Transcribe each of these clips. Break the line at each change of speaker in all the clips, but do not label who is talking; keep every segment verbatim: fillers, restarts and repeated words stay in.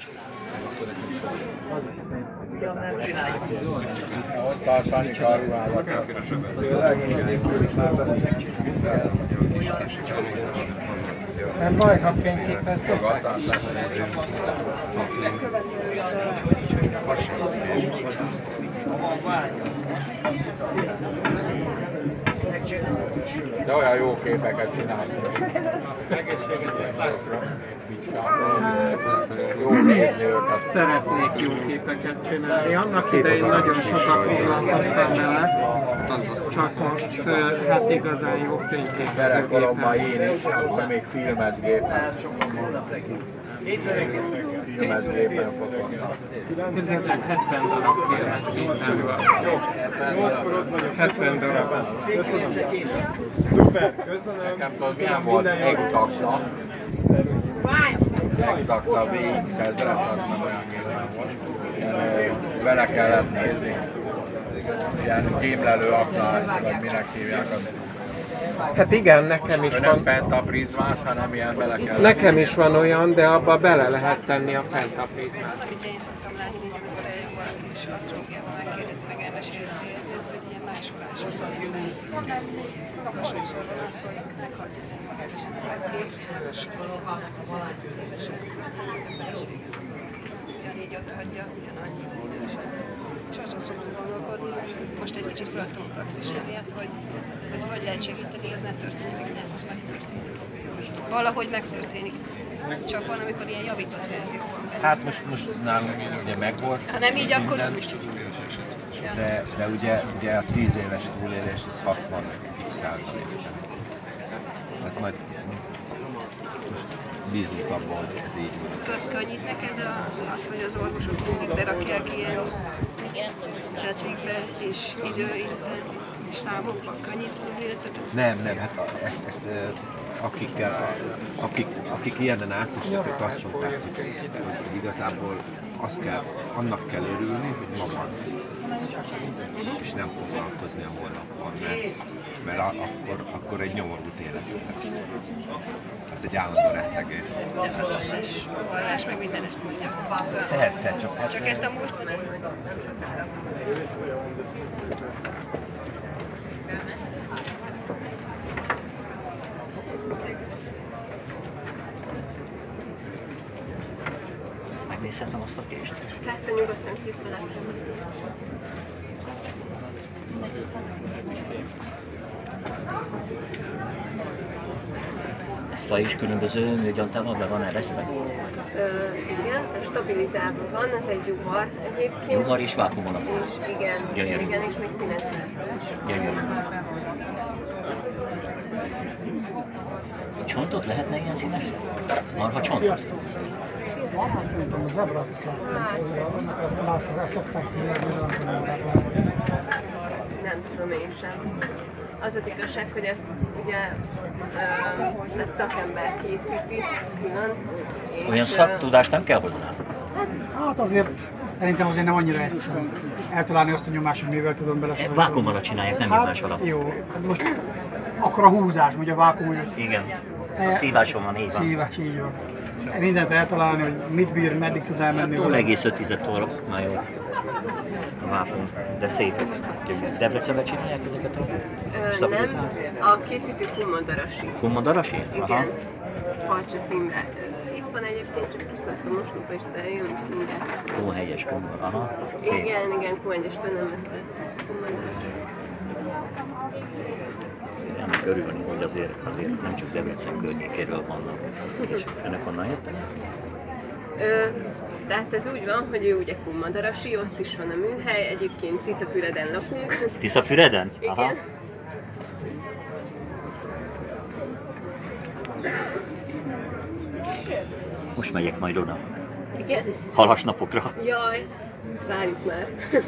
Hoztál Sanika a ruhádat.
Nem baj, ha fényképeztek.
De olyan jó képeket csinálsz. Jó nézni őket.
Szeretnék jó képeket csinálni. Annak idején nagyon sokat foglalkoztam vele, csak most hát igazán jó fényképezőgépen.
Gyerekkoromban én is, akkor még filmet gépen. Filmet gépen fotóztam.
Közöttük hetven darab filmet gépen van. hetven darab. Szuper, köszönöm.
Nekem tudod, milyen volt egzakta. Egzakta végig, felteletlenül olyan gépen volt. Vele kellett nézni. Ilyen kémlelő aknás, vagy minek hívják azt.
Hát igen, nekem is
nem
van.
pentaprizmás, hanem ilyen bele kell.
Nekem is van olyan, de abba bele lehet tenni a pentaprizmát.
Amit én szoktam látni, hogy amikor eljön valaki és asztrológiában megkérdezi, meg elmeséli az életet, hogy ilyen másolások van ebben. Sokszor van az, hogy meghalt tizennyolc évesen a házasságot, tizennyolc évesen a feleségem. Ugyanígy ott hagyja, ugyanannyi idősen. És azon szoktam gondolkodni, hogy most egy kicsit feladtam a praxis emiatt, hogy hogy hogy lehet segíteni, az ne történik, nem, az megtörténik. Valahogy megtörténik. Csak van, amikor ilyen javított verzióban.
Hát most, most nálunk ugye megvolt.
Ha nem így, akkor nem is tudom.
De, de ugye, ugye a tíz éves túlélés az hatvan százalék. Tehát majd most bízunk abban, hogy ez így van.
Tudod, könnyít neked az, hogy az orvosok mindig berakják ilyen cetrikbe és időinten és számokban könnyít az életet?
Nem, nem, hát ezt, ezt akikkel, akik, akik ilyenen átesnek, ők azt mondták, hogy, hogy igazából azt kell, annak kell örülni, hogy ma van. És nem foglalkozni a holnappal, mert, mert akkor, akkor egy nyomorult életet lesz. Tehát egy állandó rettegés.
De az összes vallás meg minden ezt mondja.
Persze, csak hát...
Csak ezt a múltban nem mondja.
Megnézhetem azt a kést?
Persze, nyugodtan készbe lettem.
Ez faj is különböző nőgyantával be van eresztve?
Ö, igen, a stabilizálva van, ez egy juhar egyébként.
Juhar és vákum alapú.
És igen,
Gyönyörű.
igen, és még színezve.
Gyönyörű. Csontot lehetne ilyen színes? Marha csontot?
Nem tudom, a zebrát is láttam, annak azt látszik, szokták színezni, de nem tudom, hogy látni.
Nem tudom én sem. Az az igazság, hogy ezt ugye ö, egy szakember készíti külön. És,
Olyan szaktudás nem kell hozzá?
Hát azért szerintem azért nem annyira egyszerű eltalálni azt a nyomás, hogy mivel tudom belesorolni.
Vákum alatt csinálják, nem
hát,
nyomás alatt.
Jó, hát most akkor a húzás, ugye a vákum, hogy ez...
Igen, a szíváson van, így van.
Szívás, így van. Mindent eltalálni, hogy mit bír, meddig tud elmenni.
nulla egész öt toll, már jó. A vákum, de szép. Debrecenben csinálják ezeket a
Ö,
stabilizálókat?
nem, a készítő Kumadarasi.
Kumadarasi?
Igen, Falcsa Imre. Itt van egyébként, csak kiszedtem most lupa is, de jön mindjárt.
Ó, helyes Kumar, aha, szép.
Igen, igen, Kumengyestől nem messze. Kumadarasi.
Ennek örülni, hogy azért, azért nem csak Debrecen környékéről vannak. És ennek honnan jöttek?
Ö, tehát ez úgy van, hogy ő ugye Kumadarasi, ott is van a műhely, egyébként Tiszafüreden lakunk.
Tiszafüreden? Aha.
Igen.
Most megyek majd oda.
Igen?
Halas napokra.
Jaj, várjuk már.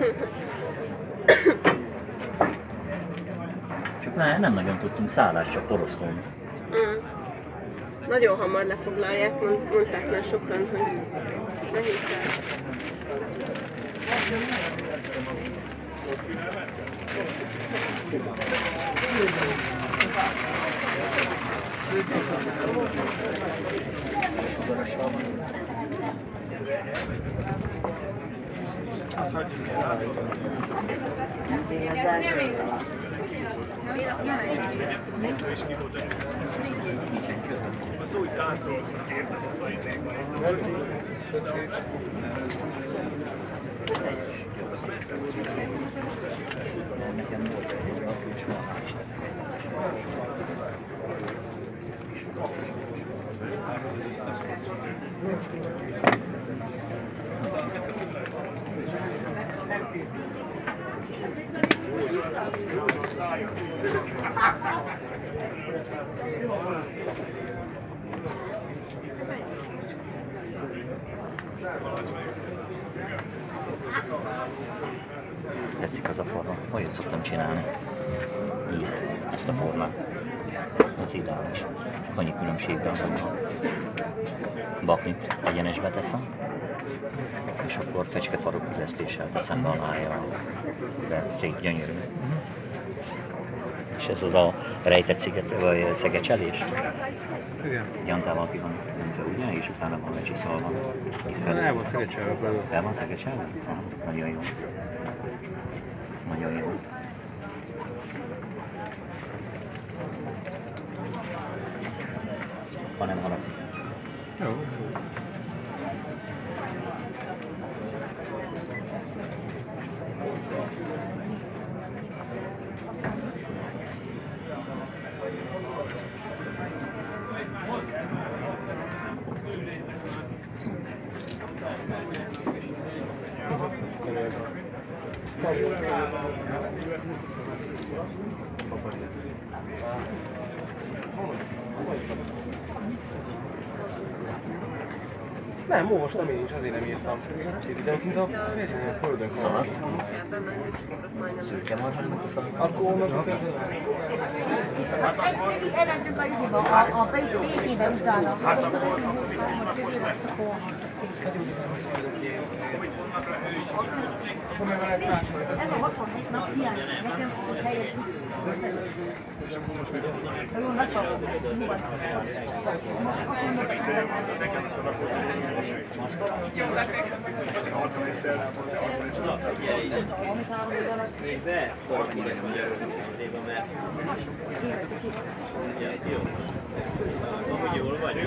Csak már nem nagyon tudtunk szállást, csak Porosztón.
Mm. Nagyon hamar lefoglalják, mondták már sokan, hogy nehéz száll.
Nekem volt egy akkor is van, hál' Istennek. Tetszik az a forma. Olyat szoktam csinálni. Így. Ezt a formát. Ez ideális. Annyi különbségben van. Baknit egyenesbe teszem. És akkor fecskefarok illesztéssel teszem be alája. De szép, gyönyörű. És ez az a rejtett sziget, vagy szegecselés?
Igen.
Jantával ki van öntve, ugye? És utána van lecsiszolva.
El van szegecselve belőle.
El van szegecselve? Nagyon jó. Nagyon jó. Ha nem haragszik.
Jó. Nem, olvastam én is, azért nem írtam. Ez időnként a földön szalad.
Szürke marzsának a szalad.
Akkor onnan
Mindig elmentünk a iziba, a végébe utána. Ez a hatvannégy nap hiányzik nekem, hogy helyes Nagyon leszakok, nyugodt. Azt mondom,
hogy jól vagy?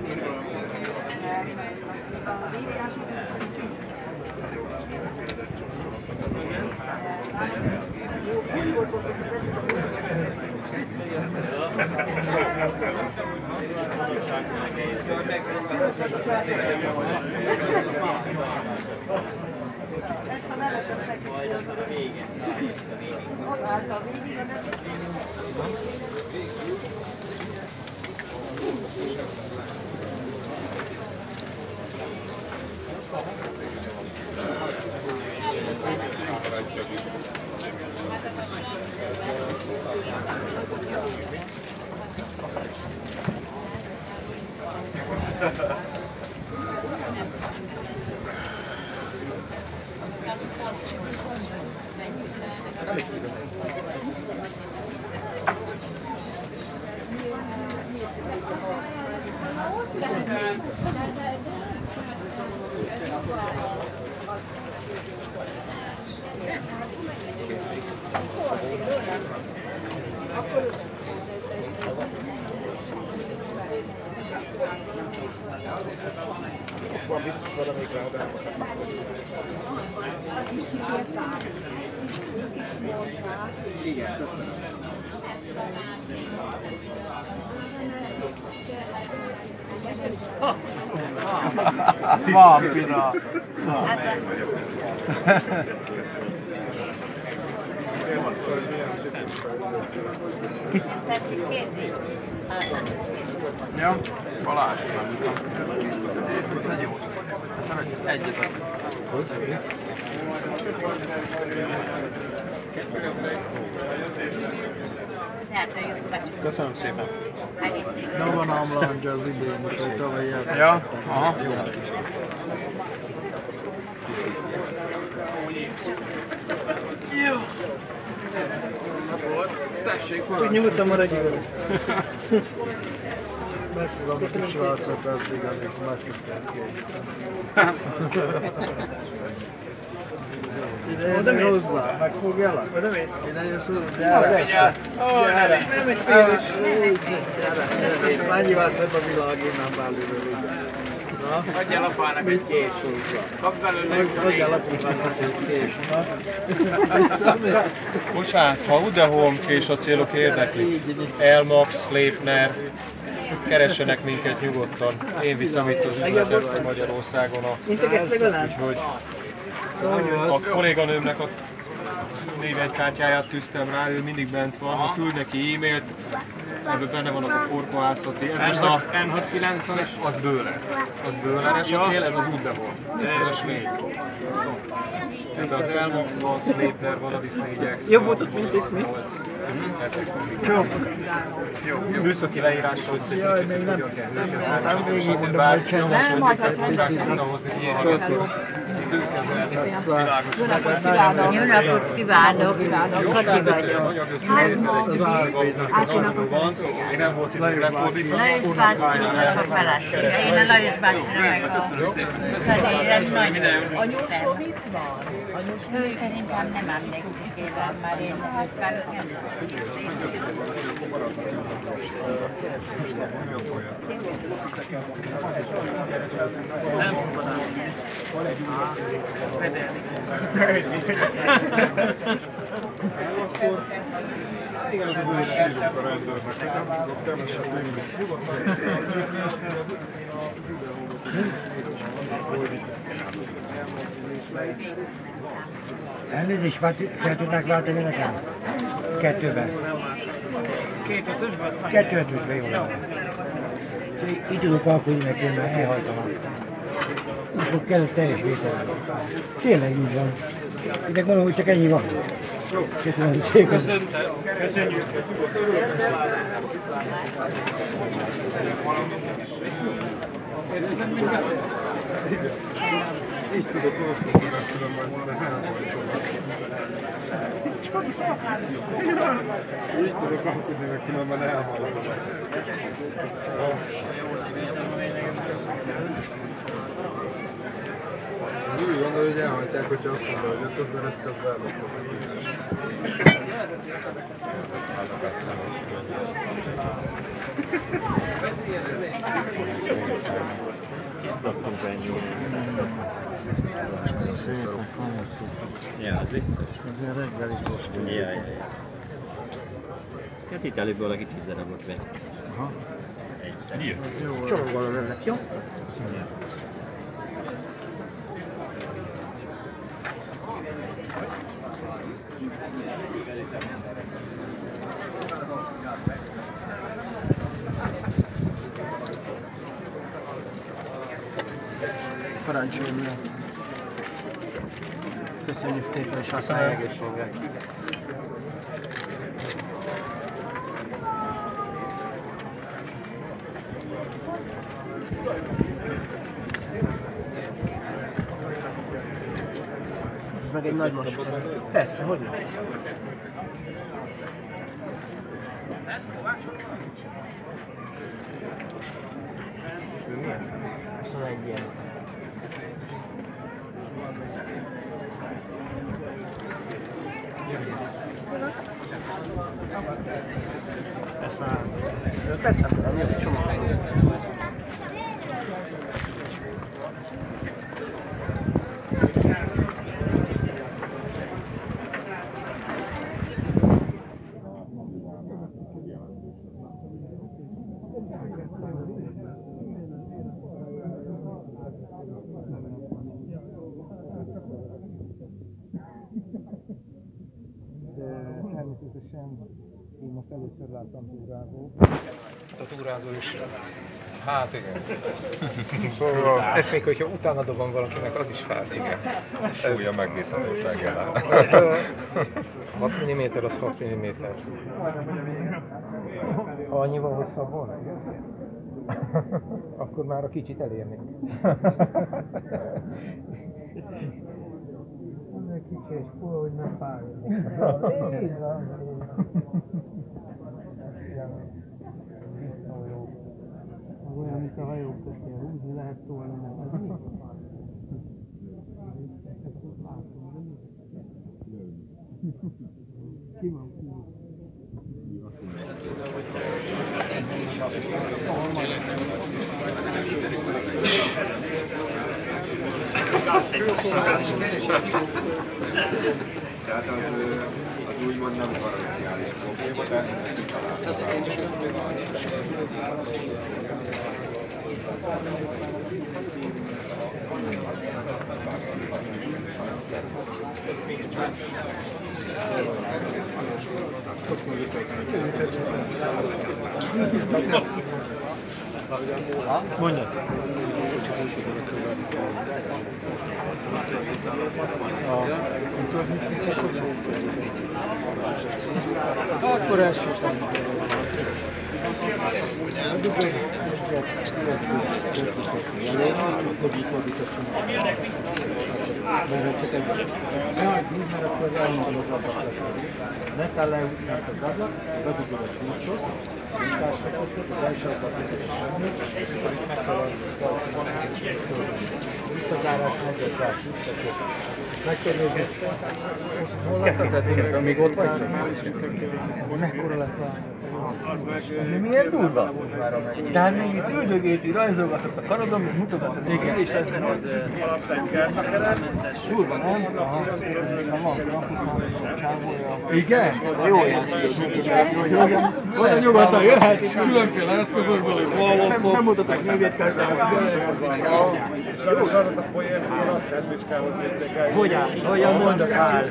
ott állt a végig,
van biztos valamelyik rá, de nem igen, köszönöm.
Vampira!
tetszik kérni?
Ja, Balázs, nem hiszem. Ez jó. Egyet adjuk.
Köszönöm szépen.
Nem van amlanja az idén, hogy tavaly jártam.
Ja, aha.
Jó.
Jó. Tessék,
Úgy nyugodtan maradj jól. Valami kis srácok addig, amíg megkapták ki. Ide jönni hozzá, megfogjalak? Ide jössz hozzá, gyere! Gyere! Gyere! Gyere! Mennyivel szebb a világ innen belülről, ugye?
Adjál apának egy kés. Kapd belőle
Adjál apának egy kés.
Bocsánat, ha Udehome kés a célok érdekli, Elmax, Sleipner, keressenek minket nyugodtan. Én viszem itt az üzletet Magyarországon. Úgyhogy a kolléganőmnek a névjegykártyáját tűztem rá, ő mindig bent van. Ha küld neki e-mailt, ebben benne vannak a korkohászati. Ez most a
N hatszázkilencvenes.
az Böhler. Az Böhleres a cél, ez az Udehome. Ez a Schleich. Ebben az Elmax van, Sleipner van, a Disney X.
Jobb volt, mint Disney.
Jó, műszaki leírással, hogy
Jaj, még nem, nem végig mondom, hogy csendes vagyok egy picit.
Jó napot kívánok! Kati vagyok. Hát ma átjönnek
van, még nem volt idő lefordítani.
Lajos bácsinak a felesége. Én a Lajos bácsira meg a szeréles nagy anyósom itt van? Ő szerintem nem emlékszik éven, már én
Nem szabad fedelni.
Igen, az a bőségük a rendőrnek, nem kevesebb
Elnézést, fel tudnák váltani nekem? Kettőben.
Két ötösben azt meg.
Kettő ötösben, jó. Így tudok alkudni neki, mert elhajtanak. Úgy kell teljes vételem. Tényleg így van. Én meg mondom, hogy csak ennyi van. Köszönöm szépen.
Köszöntek. Köszönjük.
Így tudok alkudni, mert különben Így tudok alkudni, mert különben elhajtanak. Úgy gondolja, hogy elhagyják, hogyha azt mondja, hogy öt ezer, ezt közben elosztok.
Szoktunk venni. Ja, az biztos.
Ez ilyen reggeli szós.
Ja, ja, ja. Hát itt előbb valaki tíz darabot vett.
Aha.
Egyszer.
Csomagolom ennek, jó?
Köszönöm.
Parancsoljon. Köszönjük szépen, és használj egészségre. Ez meg egy nagy macska. Persze, hogy nem? huszonegy ilyen. Ezt nem tudom. Ezt nem tudom, jó, csomag ennyi.
Természetesen én most először láttam túrázót.
A túrázó is. Hát igen. Szóval ezt még, hogyha utána dobom valakinek, az is fáj. Igen. Súlya megbízhatóság jelen. hat milliméter az hat milliméter. Ha annyival hosszabb volna, akkor már a kicsit elérnénk.
Ez kicsi és fura, hogy nem fájni. Így van.
hajók köztél húzni, lehet tolni, mert ez mi? Ki van ki?
Tehát az, az úgymond nem garanciális probléma, de
Mondjad! Akkor elsősorban. Netán leütnek az ablak, bedugod a csúcsot, munkásra teszed, az első ablakot is semmit, és megtalálod a visszazárás, megvetás, visszaköt. Megkérdezni,
Kezdheted, kezd, amíg ott vagy?
mekkora lett a
Milyen durva? Tehát még itt üldögélti, rajzolgatott a karodon, még mutogatott. Igen, és ez nem az...
Durva, nem? Aha. Nem van Krampuszán és a csávója.
Igen?
Jó játék. Olyan nyugodtan jöhet, különféle eszközökből, és választok. Nem mutatok mögött
Hogy áll? Hogyan mondok áll?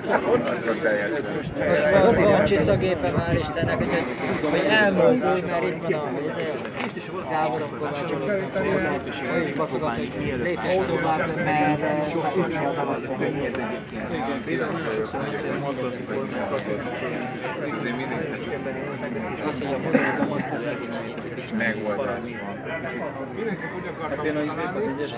Azért van csiszagépe már Istennek, hogy elmozdulj, mert itt van a Gáborok Kovácsok. Hogy baszogat, hogy lépjen tovább, mert úgy sem tavasztom, hogy mi ez egyébként. Azt, hogy a mondani a maszkot megint
meg volt.
Hát én a izékat egyes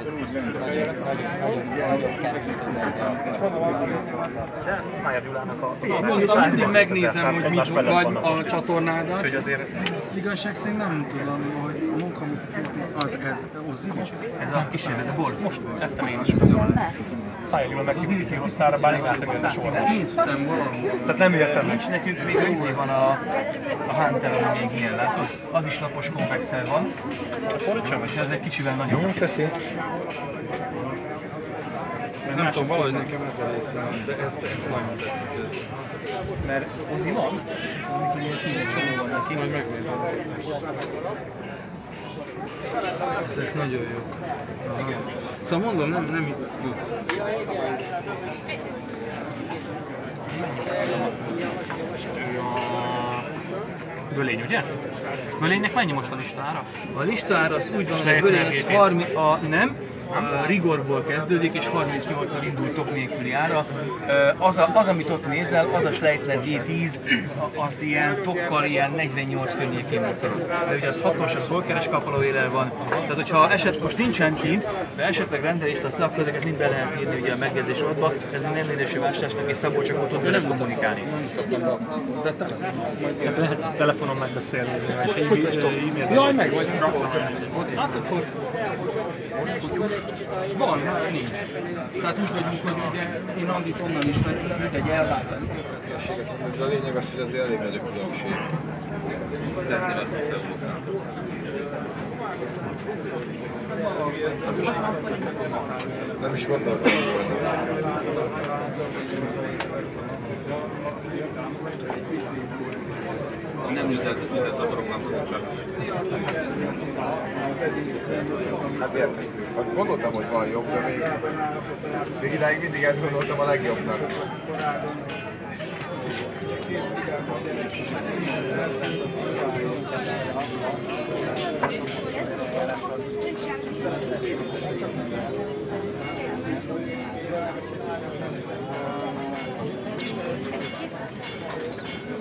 Szóval mindig megnézem, hogy mit vagy a csatornádat. Igazság szerint nem tudom, hogy a munkamixtét az ez, az
ez a kísérő, ez a borz. Most ettem én is. Pályagülön meg izé osztára, bár én látom, hogy ez a sorra.
Ezt néztem valahol.
Tehát nem értem meg. És nekünk még izé van a, a Hunter, ami még ilyen, látod? Az is lapos konvexel van. Fordítsam, hogy ez egy kicsivel nagyobb.
Köszi. Nem tudom, valahogy nekem ez a része van, de ezt, ezt nagyon tetszik ez.
Mert Ozi van?
Ezt majd megnézem. Ezek nagyon jók. Aha. Szóval mondom, nem, nem jó.
Bölény, ugye? Bölénynek mennyi most a listára?
A listára az úgy van, hogy a bölény harminc, a, nem, a rigorból kezdődik és harmincnyolccal indul top nélküli ára. Az, a, az, amit ott nézel, az a Schleitler gé tíz, az ilyen tokkal ilyen negyvennyolc környékén mocorog. De ugye az hatos, az holkeres kapalóélel van. Tehát hogyha eset most nincsen kint, de esetleg rendelést, azt le a közeket mind be lehet írni ugye a megjegyzés adatba, ez még nem minősű vásárlásnak, és Szabó csak ott tud kommunikálni.
De te hát lehet telefonon megbeszélni, és e-mailben.
Jaj, meg vagy. Hát akkor van, nincs. Tehát úgy vagyunk, hogy ugye én Andit onnan is vettük, mint egy elváltani.
Ez a lényeg az, hogy azért elég nagy a különbség. Centimetriszer volt. Nem is gondoltam volna. Nem üzlet, üzlet akarok, nem tudok csak. Hát érted, azt gondoltam, hogy van jobb, de még, még idáig mindig ezt gondoltam a legjobbnak.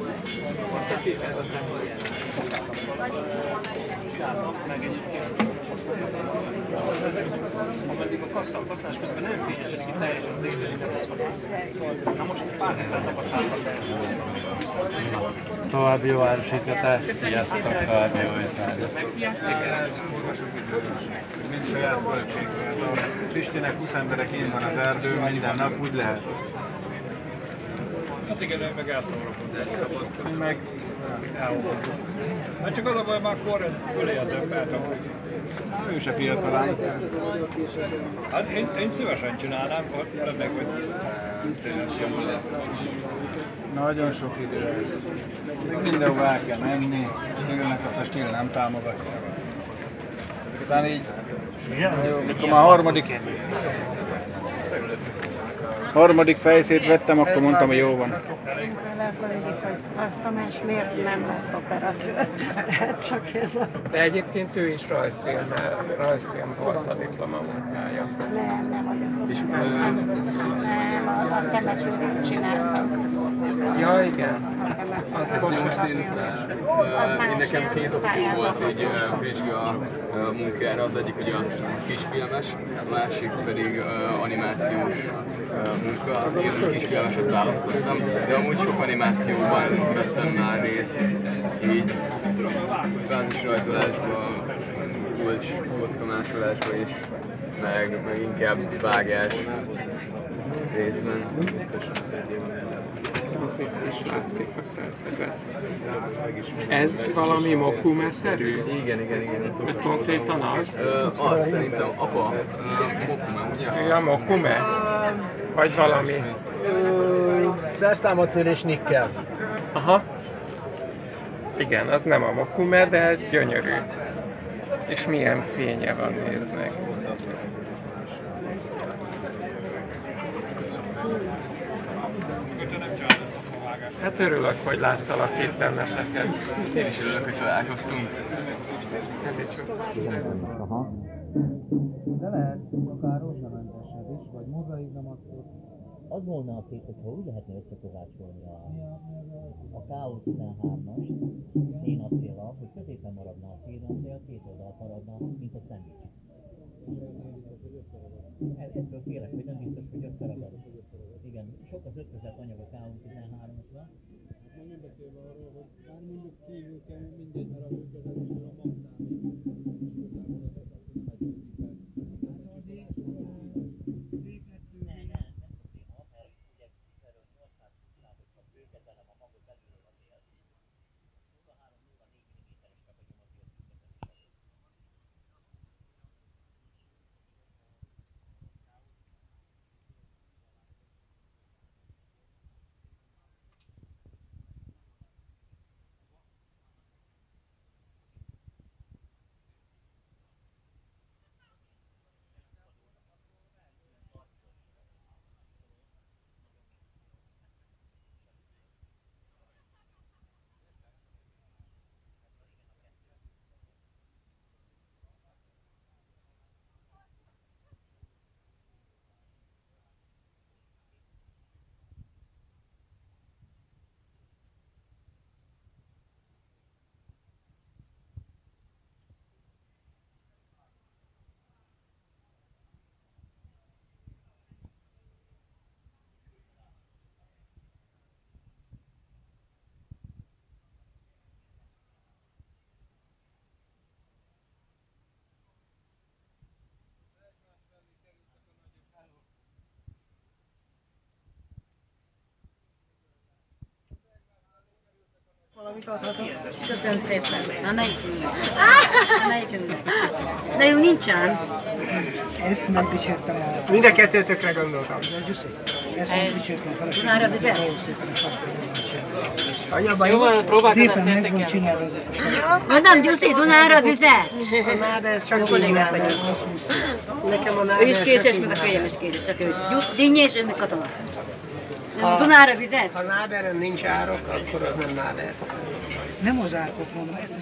Meg egyébként Ameddig a kassa, kasszás közben nem fényes, ez itt teljesen az észrevételt használni. Na most pár héten tapasztaltak el.
További jó árusítatást, sziasztok, további jó étvágyat.
Mind saját költségvel. Pistinek húsz emberek én van az erdő, minden nap úgy lehet.
Hát igen, ő meg elszórakozott.
Szabad, meg
elhozott. Hát csak az a baj, már akkor ez ölé az embert.
ő se fiatalán.
Hát én, én szívesen csinálnám, ennek, hogy szépen lesz.
Nagyon sok idő ez. Még mindenhova el kell menni, Stílnek azt a Stíl nem támogatja. Aztán így, mikor már a harmadik, harmadik fejszét vettem, akkor mondtam, hogy jó van.
A Tamás miért nem lett operatőr? Csak ez a...
De egyébként ő is rajzfilm, rajzfilm volt a diplomamunkája.
Nem, nem vagyok.
És,
nem, a, a temetőnek csináltak.
Ja, igen.
Ez most én, én nekem két opció volt egy vizsga munkára, az egyik ugye az kisfilmes, a másik pedig animációs munka. Én kisfilmeset választottam, de amúgy sok animációban vettem már részt, így fázisrajzolásban, kulcs, kockamásolásban is, meg, meg inkább vágás részben.
Az itt is látszik a szerkezet. Ez valami mokume-szerű?
Igen, igen, igen.
Mert konkrétan az?
Ö, az szerintem, apa, ö, mokume, ugye?
Ja, mokume? Vagy valami?
Szerszámocél és nikkel.
Aha. Igen, az nem a mokume, de gyönyörű. És milyen fénye van, nézd meg. Hát örülök, hogy láttalak itt benneteket.
Én is örülök, hogy találkoztunk.
Ez egy csak.
De lehet akár rozsnamentesebb is, vagy mozaiknamatot.
Az volna a kép, hogyha úgy lehetne összekovácsolni a, a ká o tizenhármas szénacéllal, hogy középen maradna a szénacél, két oldalt maradna, mint a szendvics. Ettől félek, hogy nem biztos, hogy összeragad. Igen, sok az ötvözett anyag a ká o tizenhármasra.
Nem beszélve arról, hogy már mondjuk kívül kell mindegy darab ötvezetésről a
Köszönöm szépen. Na melyikünk? Na melyikünk? De jó, nincsen.
Ezt nem kísértem el.
Mind a kettőtökre gondoltam.
Ezt nem kísértem fel.
Tudára vizet?
Jó van, próbálkozás
meg van csinálva.
Mondom, Gyuszi, Dunára vizet?
A náder csak
kollégák vagyunk.
Nekem a
Ő
náder
is készes, meg a kölyem is készes, csak ő Dinnyi és ő meg katona. Dunára vizet?
Ha náderen nincs árok, akkor az nem náder.
Nem az árkot mondom, ez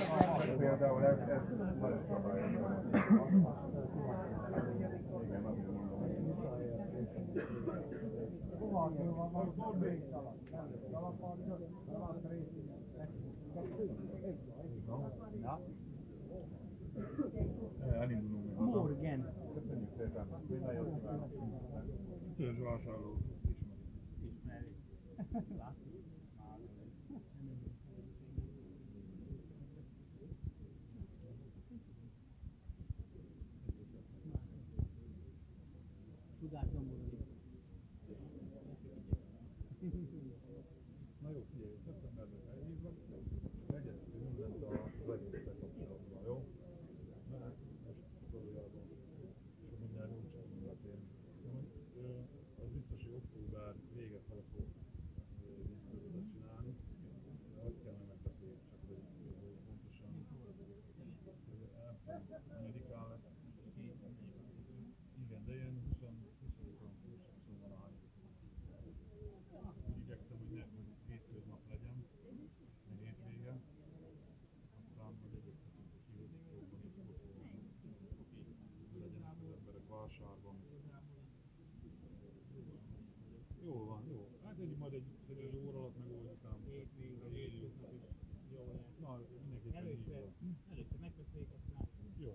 Elindulunk mi haza. Morgan. Köszönjük szépen. Minden jót kívánok. Törzs vásárló ismeri. Ismeri. Na jó, figyelj, szeptemberben elhívlak, egyeztetünk mindent a vezetőkkel kapcsolatban, jó? Mert most valójában sok minden nincs területén. Az biztos, hogy október vége fele fog díszkörültet csinálni, de azt kell majd megbeszéljük, csak hogy pontosan negyedikán lesz. Igen, de ilyen huszonöt-huszonöt valahány. Úgy igyekszem, hogy ne, hogy hétköznap legyen, meg hétvége. Aztán majd egyeztetünk, hogy ki, hogy jobban itt fotózunk. Legyenek az emberek vásárban. Jó van, jó. Hát egy, majd egy, egy óra alatt megoldjuk ám. Na, mindenképpen hívja. Előtte megköszönjük, aztán. Jó.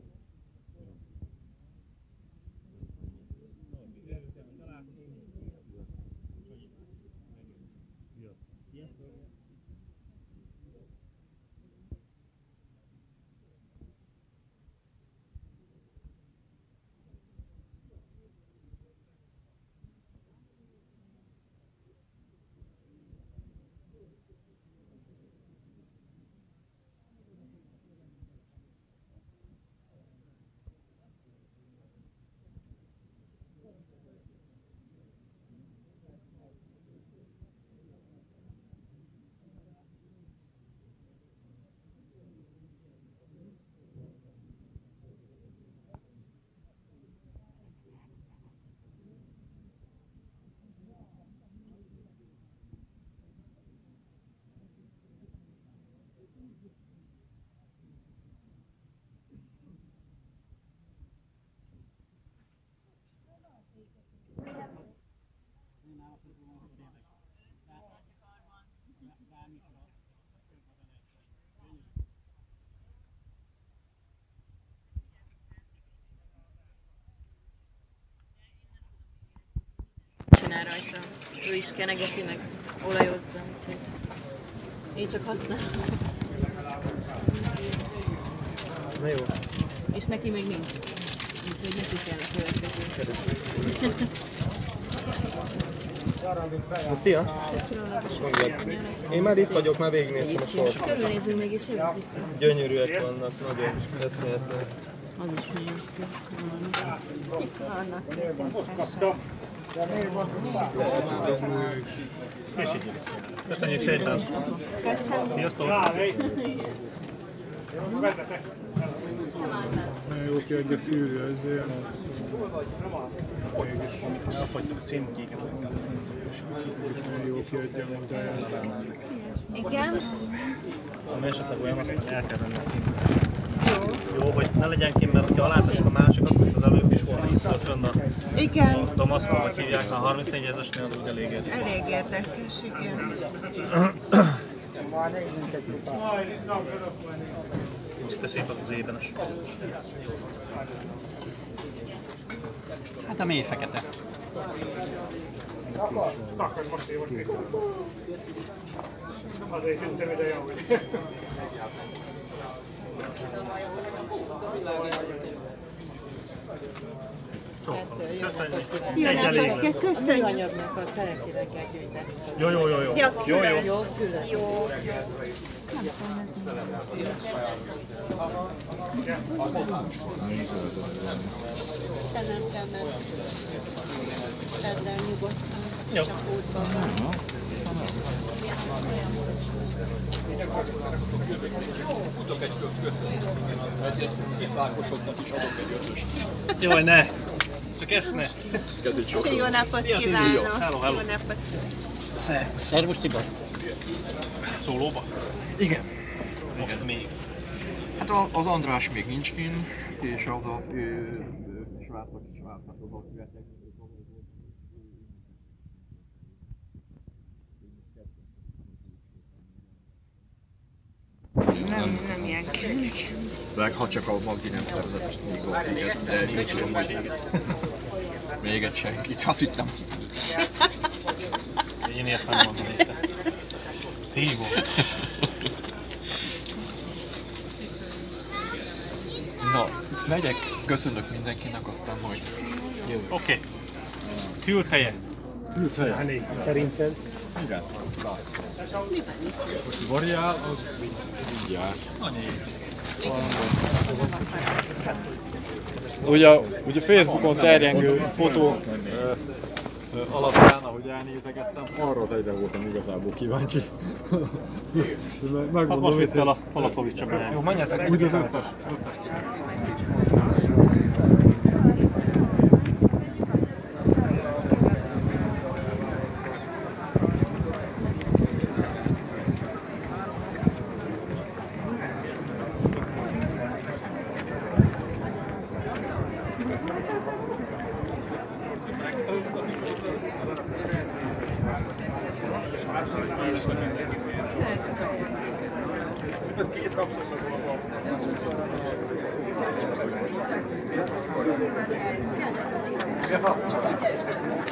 Csinál rajta. Ő is kenegeti, meg olajozza, úgyhogy én csak használom.
Na jó.
És neki még nincs. Úgyhogy neki kell a következő.
Na, szia! Én már itt vagyok, már végignéztem a sort.
Körülnézzünk még és jövök vissza.
Gyönyörűek vannak, nagyon eszméletlen.
Az is nagyon szép.
Itt vannak.
És így lesz. Köszönjük szépen! Sziasztok!
Nagyon jó ki, hogy a fűrű ezért. Mégis
elfogytak a címkéket, meg a szintén.
És nagyon jó ki, hogy a ellenállnak.
Igen.
Ami esetleg olyan, azt mondja, el kell venni a címket. Jó, hogy ne legyen ki, mert ha aláteszek a másikat, az előbb is volna itt volt fönn a,
igen.
a Domaszban, vagy hívják, a harmincnégy ezesnél, az úgy elég érdekes.
Elég érdekes, igen.
De szép az az ébenes.
Hát a mély fekete.
Szakos most én volt készül. Azért tűntem ide jó.
Köszönjük.
Jó
Egy elég
napot,
lesz.
köszönjük.
Anyagnak a szeretének kell gyűjteni.
Jó, jó, jó, jó.
Ja,
Jó, jó.
Jó, külön.
Jó. Te nem kell menni. Tedd el nyugodtan.
Jó.
Csak útban van.
Futok egy kört, köszönöm. Egy kiszálkosoknak is adok egy ötöst.
Jaj, ne! Csak ezt ne!
Kezdjük sokkal.
Jó napot kívánok!
Hello, hello.
Jó napot!
Szervusz! Szervusz Tibor!
Szólóba?
Igen.
Most még.
Hát az András még nincs kint, és az a Svábnak is Svábnak az aktivátek.
Nem, nem ilyen könnyű.
Meg ha csak a Magdi nem szerzett még gólt, de nincs amúgy. Még egy senkit, azt hittem.
Én értem mondani. Tívó.
Na, megyek, köszönök mindenkinek, aztán majd jövök.
Oké. Okay. Küld helye.
Küld helye.
Szerinted?
Igen. Most variál, az mindjárt.
Annyi.
Ugye, ugye Facebookon terjengő fotó ö, ö, alapján, ahogy elnézegettem, arra az egyre voltam igazából kíváncsi.
Hát most vitt el a Palakovics be.
Jó, menjetek.
Úgy az összes.
Ja.